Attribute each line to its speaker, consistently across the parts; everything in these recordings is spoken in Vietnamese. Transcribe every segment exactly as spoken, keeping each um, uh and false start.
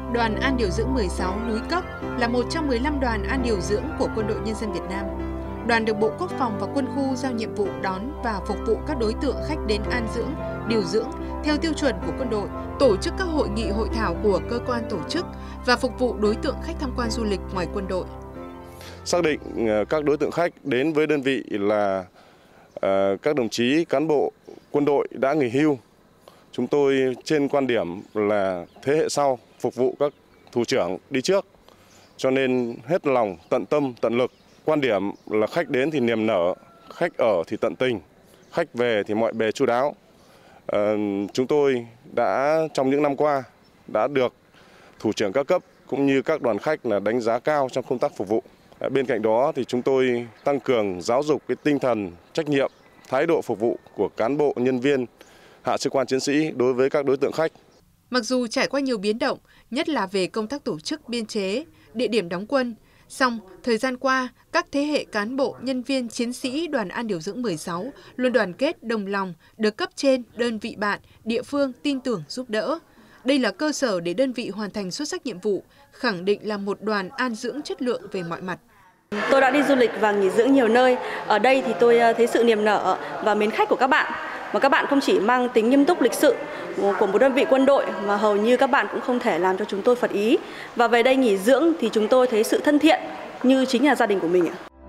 Speaker 1: Đoàn An Điều Dưỡng mười sáu Núi Cốc là một trong mười lăm đoàn an điều dưỡng của Quân đội Nhân dân Việt Nam. Đoàn được Bộ Quốc phòng và Quân khu giao nhiệm vụ đón và phục vụ các đối tượng khách đến an dưỡng, điều dưỡng theo tiêu chuẩn của quân đội, tổ chức các hội nghị hội thảo của cơ quan tổ chức và phục vụ đối tượng khách tham quan du lịch ngoài quân đội.
Speaker 2: Xác định các đối tượng khách đến với đơn vị là các đồng chí cán bộ quân đội đã nghỉ hưu. Chúng tôi trên quan điểm là thế hệ sau phục vụ các thủ trưởng đi trước, cho nên hết lòng, tận tâm, tận lực. Quan điểm là khách đến thì niềm nở, khách ở thì tận tình, khách về thì mọi bề chu đáo. À, chúng tôi đã trong những năm qua đã được thủ trưởng các cấp cũng như các đoàn khách là đánh giá cao trong công tác phục vụ. À, bên cạnh đó thì chúng tôi tăng cường giáo dục cái tinh thần trách nhiệm, thái độ phục vụ của cán bộ nhân viên, hạ sĩ quan chiến sĩ đối với các đối tượng khách.
Speaker 1: Mặc dù trải qua nhiều biến động, nhất là về công tác tổ chức biên chế, địa điểm đóng quân, song thời gian qua, các thế hệ cán bộ, nhân viên, chiến sĩ Đoàn An Điều Dưỡng mười sáu luôn đoàn kết, đồng lòng, được cấp trên, đơn vị bạn, địa phương tin tưởng giúp đỡ. Đây là cơ sở để đơn vị hoàn thành xuất sắc nhiệm vụ, khẳng định là một đoàn an dưỡng chất lượng về mọi mặt.
Speaker 3: Tôi đã đi du lịch và nghỉ dưỡng nhiều nơi. Ở đây thì tôi thấy sự niềm nở và mến khách của các bạn. Mà các bạn không chỉ mang tính nghiêm túc lịch sự của một đơn vị quân đội mà hầu như các bạn cũng không thể làm cho chúng tôi phật ý. Và về đây nghỉ dưỡng thì chúng tôi thấy sự thân thiện như chính là gia đình của mình.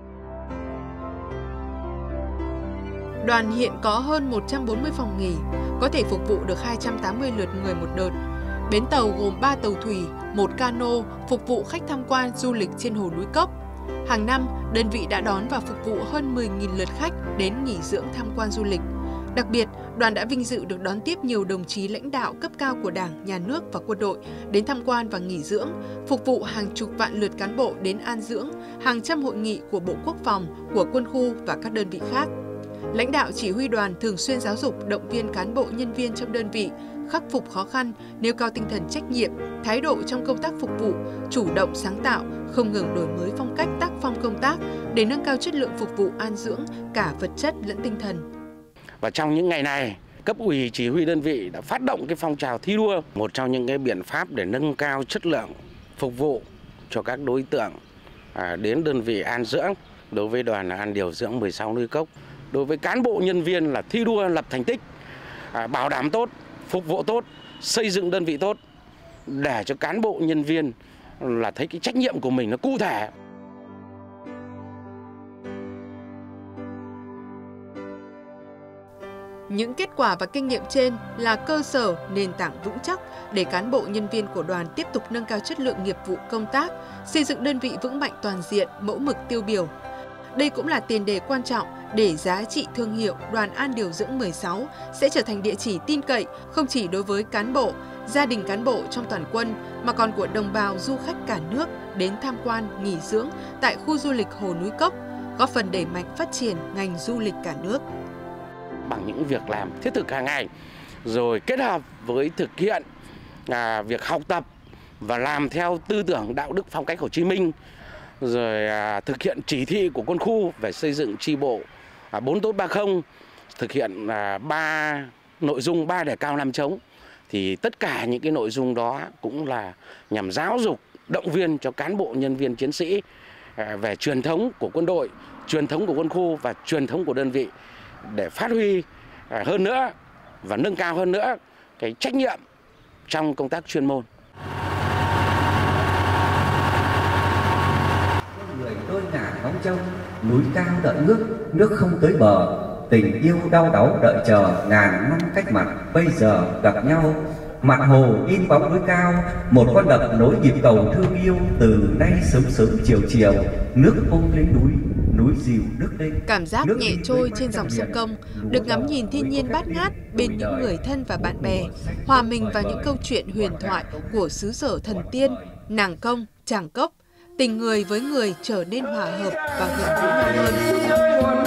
Speaker 1: Đoàn hiện có hơn một trăm bốn mươi phòng nghỉ, có thể phục vụ được hai trăm tám mươi lượt người một đợt. Bến tàu gồm ba tàu thủy, một cano phục vụ khách tham quan du lịch trên hồ Núi Cốc. Hàng năm, đơn vị đã đón và phục vụ hơn mười nghìn lượt khách đến nghỉ dưỡng tham quan du lịch. Đặc biệt, đoàn đã vinh dự được đón tiếp nhiều đồng chí lãnh đạo cấp cao của Đảng, Nhà nước và quân đội đến tham quan và nghỉ dưỡng, phục vụ hàng chục vạn lượt cán bộ đến an dưỡng, hàng trăm hội nghị của Bộ Quốc phòng, của quân khu và các đơn vị khác. Lãnh đạo chỉ huy đoàn thường xuyên giáo dục, động viên cán bộ nhân viên trong đơn vị, khắc phục khó khăn, nêu cao tinh thần trách nhiệm, thái độ trong công tác phục vụ, chủ động sáng tạo, không ngừng đổi mới phong cách tác phong công tác để nâng cao chất lượng phục vụ an dưỡng cả vật chất lẫn tinh thần.
Speaker 4: Và trong những ngày này, cấp ủy chỉ huy đơn vị đã phát động cái phong trào thi đua, một trong những cái biện pháp để nâng cao chất lượng phục vụ cho các đối tượng à, đến đơn vị an dưỡng. Đối với đoàn An Điều Dưỡng mười sáu Núi Cốc, đối với cán bộ nhân viên là thi đua lập thành tích, à, bảo đảm tốt, phục vụ tốt, xây dựng đơn vị tốt, để cho cán bộ nhân viên là thấy cái trách nhiệm của mình nó cụ thể.
Speaker 1: Những kết quả và kinh nghiệm trên là cơ sở, nền tảng vững chắc để cán bộ nhân viên của đoàn tiếp tục nâng cao chất lượng nghiệp vụ công tác, xây dựng đơn vị vững mạnh toàn diện, mẫu mực tiêu biểu. Đây cũng là tiền đề quan trọng để giá trị thương hiệu Đoàn An Điều Dưỡng mười sáu sẽ trở thành địa chỉ tin cậy không chỉ đối với cán bộ, gia đình cán bộ trong toàn quân mà còn của đồng bào du khách cả nước đến tham quan, nghỉ dưỡng tại khu du lịch Hồ Núi Cốc, góp phần đẩy mạnh phát triển ngành du lịch cả nước.
Speaker 4: Bằng những việc làm thiết thực hàng ngày, rồi kết hợp với thực hiện à, việc học tập và làm theo tư tưởng đạo đức phong cách Hồ Chí Minh, rồi à, thực hiện chỉ thị của quân khu về xây dựng chi bộ à, bốn tốt ba không, thực hiện à, ba nội dung ba đề cao năm chống, thì tất cả những cái nội dung đó cũng là nhằm giáo dục, động viên cho cán bộ nhân viên chiến sĩ à, về truyền thống của quân đội, truyền thống của quân khu và truyền thống của đơn vị, để phát huy hơn nữa và nâng cao hơn nữa cái trách nhiệm trong công tác chuyên môn.
Speaker 5: Người đôi ngả ngóng trông, núi cao đợi nước, nước không tới bờ, tình yêu đau đáu đợi chờ ngàn năm cách mặt, bây giờ gặp nhau. Mặt hồ in bóng núi cao, một con đập nối nhịp cầu thương yêu, từ nay sớm sớm chiều chiều, nước ôm lên núi.
Speaker 1: Cảm giác nhẹ trôi trên dòng sông Công, được ngắm nhìn thiên nhiên bát ngát bên những người thân và bạn bè, hòa mình vào những câu chuyện huyền thoại của xứ sở thần tiên, nàng công, tràng cốc, tình người với người trở nên hòa hợp và gần gũi nhau hơn.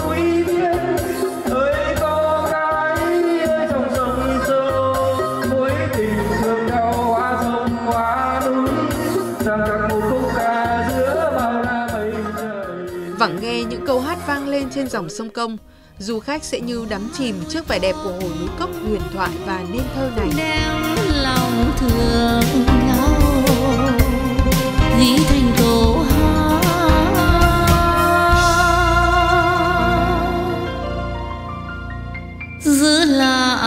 Speaker 1: Vẳng nghe những câu hát vang lên trên dòng sông Công, du khách sẽ như đắm chìm trước vẻ đẹp của Hồ Núi Cốc huyền thoại và nên thơ này.
Speaker 6: Đem lòng thương nhau giữ lại